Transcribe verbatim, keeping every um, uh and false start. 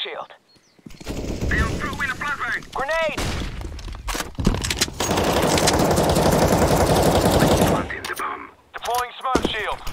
shield. Hey, I'm throwing a flashbang. Grenade! Planting the bomb. Deploying smoke shield.